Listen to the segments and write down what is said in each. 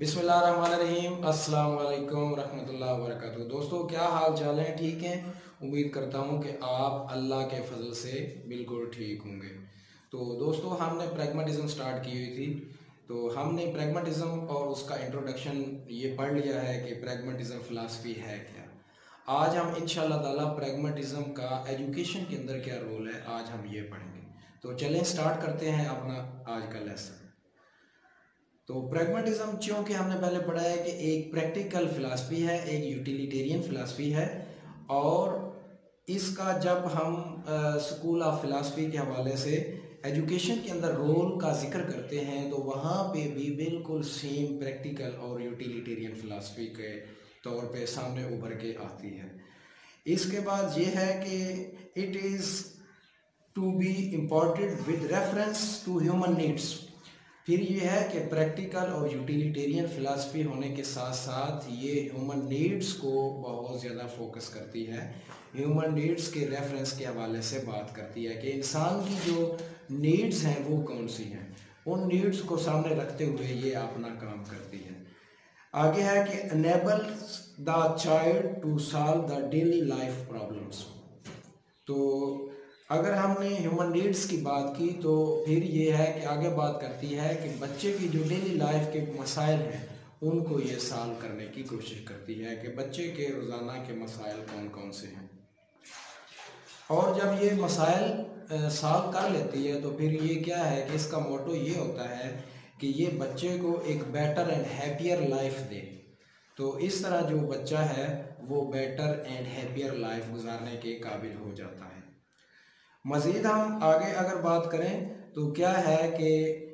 बिस्मिल्लाहिर्रहमानिर्रहीम, अस्सलाम वालेकुम रहमतुल्लाहि व बरकातुहू। दोस्तों, क्या हाल चाल हैं? ठीक हैं। उम्मीद करता हूँ कि आप अल्लाह के फजल से बिल्कुल ठीक होंगे। तो दोस्तों, हमने प्रैग्मेटिज्म स्टार्ट की हुई थी। तो हमने प्रैग्मेटिज्म और उसका इंट्रोडक्शन ये पढ़ लिया है कि प्रैग्मेटिज्म फ़िलासफ़ी है क्या। आज हम इंशाअल्लाह ताला प्रैग्मेटिज्म का एजुकेशन के अंदर क्या रोल है, आज हम ये पढ़ेंगे। तो चलें स्टार्ट करते हैं अपना आज का लेसन। तो प्रैग्मेटिज्म चूँकि हमने पहले पढ़ा है कि एक प्रैक्टिकल फ़िलासफ़ी है, एक यूटिलिटेरियन फ़िलासफ़ी है, और इसका जब हम स्कूल ऑफ फ़िलासफ़ी के हवाले से एजुकेशन के अंदर रोल का जिक्र करते हैं तो वहाँ पे भी बिल्कुल सेम प्रैक्टिकल और यूटिलिटेरियन फ़िलासफ़ी के तौर पे सामने उभर के आती है। इसके बाद ये है कि it is to be imported with reference to human needs. फिर ये है कि प्रैक्टिकल और यूटिलिटेरियन फ़िलासफ़ी होने के साथ साथ ये ह्यूमन नीड्स को बहुत ज़्यादा फोकस करती है, ह्यूमन नीड्स के रेफरेंस के हवाले से बात करती है कि इंसान की जो नीड्स हैं वो कौन सी हैं, उन नीड्स को सामने रखते हुए ये अपना काम करती है। आगे है कि enable the child to solve the daily life problems. तो अगर हमने ह्यूमन नीड्स की बात की तो फिर ये है कि आगे बात करती है कि बच्चे की जो डेली लाइफ के मसाइल हैं उनको ये सॉल्व करने की कोशिश करती है कि बच्चे के रोज़ाना के मसाइल कौन कौन से हैं। और जब ये मसाइल सॉल्व कर लेती है तो फिर ये क्या है कि इसका मोटो ये होता है कि ये बच्चे को एक बेटर एंड हैप्पियर लाइफ दे। तो इस तरह जो बच्चा है वो बेटर एंड हैप्पियर लाइफ गुजारने के काबिल हो जाता है। मज़ीद हम आगे अगर बात करें तो क्या है कि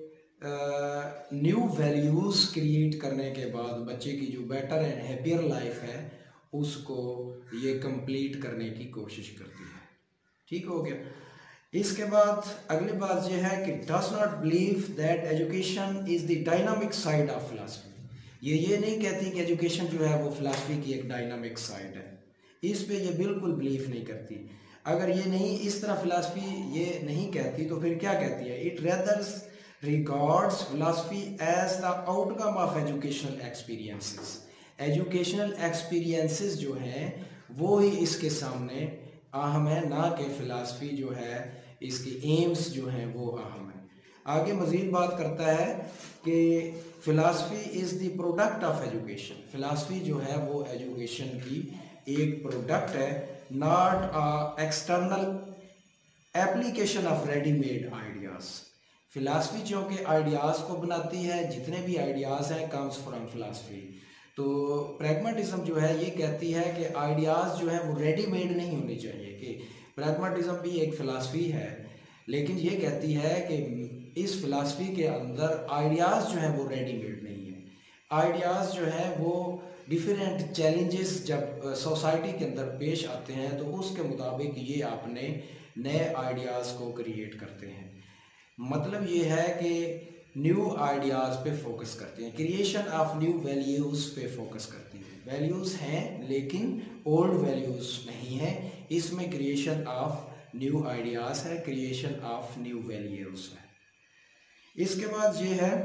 न्यू वैल्यूज़ क्रिएट करने के बाद बच्चे की जो बेटर एंड हैप्पियर लाइफ है उसको ये कंप्लीट करने की कोशिश करती है। ठीक हो गया। इसके बाद अगली बात यह है कि does not believe that education is the dynamic side of philosophy. ये नहीं कहती कि एजुकेशन जो है वो फिलासफी की एक डायनामिक साइड है, इस पे ये बिल्कुल बिलीव नहीं करती। अगर ये नहीं इस तरह फिलासफी ये नहीं कहती तो फिर क्या कहती है? It rathers regards philosophy as the outcome of educational experiences. Educational experiences जो हैं वो ही इसके सामने अहम है, ना कि फ़िलासफ़ी जो है इसकी एम्स जो हैं वो अहम है। आगे मज़ीद बात करता है कि philosophy is the product of education. Philosophy जो है वो एजुकेशन की एक प्रोडक्ट है, not a external application of readymade ideas. Philosophy जो कि आइडियाज़ को बनाती है, जितने भी आइडियाज़ हैं कम्स फ्रॉम फ़िलासफ़ी। तो प्रैग्मेटिज्म जो है ये कहती है कि आइडियाज़ जो है वो रेडीमेड नहीं होने चाहिए, कि प्रैग्मेटिज्म भी एक फ़िलासफ़ी है लेकिन ये कहती है कि इस फ़िलासफ़ी के अंदर आइडियाज़ जो हैं वो रेडीमेड नहीं है। आइडियाज़ जो हैं वो डिफरेंट चैलेंजेस जब सोसाइटी के अंदर पेश आते हैं तो उसके मुताबिक ये अपने नए आइडियाज़ को क्रिएट करते हैं। मतलब ये है कि न्यू आइडियाज़ पे फोकस करते हैं, क्रिएशन ऑफ न्यू वैल्यूज़ पे फोकस करती है। वैल्यूज़ हैं लेकिन ओल्ड वैल्यूज़ नहीं है, इसमें क्रिएशन ऑफ न्यू आइडियाज़ है, क्रिएशन ऑफ न्यू वैल्यूज़ है। इसके बाद ये है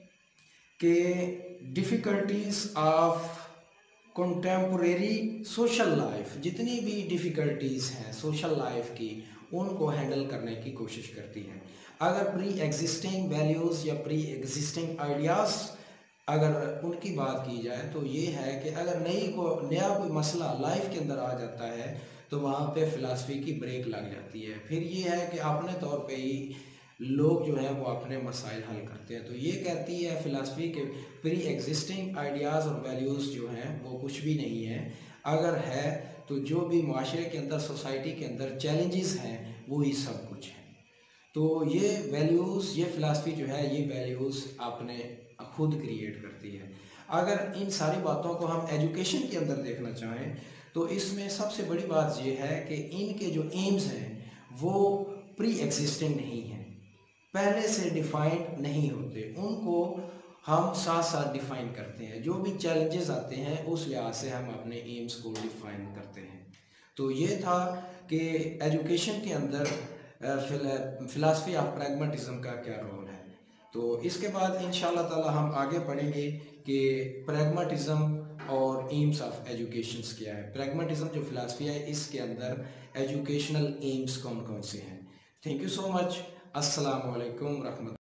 कि difficulties of contemporary social life, जितनी भी डिफ़िकल्टीज़ हैं सोशल लाइफ की उनको हैंडल करने की कोशिश करती है। अगर प्री एग्जिस्टिंग वैल्यूज़ या प्री एग्जिस्टिंग आइडियाज़ अगर उनकी बात की जाए तो ये है कि अगर नया कोई मसला लाइफ के अंदर आ जाता है तो वहाँ पे फ़िलासफ़ी की ब्रेक लग जाती है। फिर ये है कि अपने तौर पे ही लोग जो हैं वो अपने मसाइल हल करते हैं। तो ये कहती है फ़िलासफ़ी के प्री एग्जिस्टिंग आइडियाज़ और वैल्यूज़ जो हैं वो कुछ भी नहीं है, अगर है तो जो भी माशरे के अंदर सोसाइटी के अंदर चैलेंजेस हैं वो ही सब कुछ है। तो ये वैल्यूज़, ये फ़िलासफ़ी जो है ये वैल्यूज़ आपने खुद क्रिएट करती है। अगर इन सारी बातों को हम एजुकेशन के अंदर देखना चाहें तो इसमें सबसे बड़ी बात ये है कि इनके जो एम्स हैं वो प्री एग्जिस्टिंग नहीं हैं, पहले से डिफ़ाइंड नहीं होते, उनको हम साथ साथ डिफ़ाइन करते हैं। जो भी चैलेंजेस आते हैं उस लिहाज से हम अपने एम्स को डिफ़ाइन करते हैं। तो ये था कि एजुकेशन के अंदर फ़िलासफ़ी ऑफ प्रैग्मेटिज्म का क्या रोल है। तो इसके बाद इंशाल्लाह ताला हम आगे पढ़ेंगे कि प्रैग्माटिज्म और एम्स ऑफ एजुकेशंस क्या है। प्रैग्माटिज्म जो फिलासफी है इसके अंदर एजुकेशनल एम्स कौन कौन से हैं। Thank you so much. अस्सलाम वालेकुम रहमतुल्लाह।